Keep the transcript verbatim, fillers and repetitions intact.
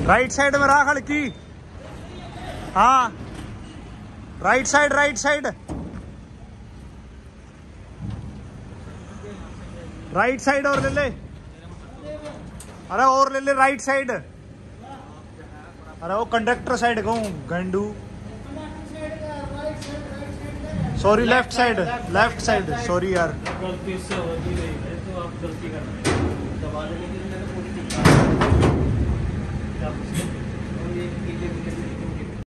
Right side में रहा खड़की। हाँ right side right side right side और ले ले। अरे और ले ले राइट साइड। अरे वो कंडक्टर साइड कहूँ गंडू। Sorry left side left side sorry यार। गलती से होती रही है तो आप गलती कर रहे हैं। दबा देने के लिए मैंने पूरी